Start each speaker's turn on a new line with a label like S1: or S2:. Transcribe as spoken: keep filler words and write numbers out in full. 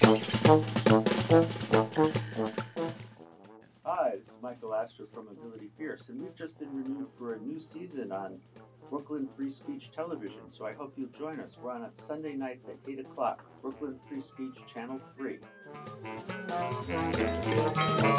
S1: Hi, this is Michael Astor from Ability Fierce, and we've just been renewed for a new season on Brooklyn Free Speech Television, so I hope you'll join us. We're on on Sunday nights at eight o'clock, Brooklyn Free Speech Channel three.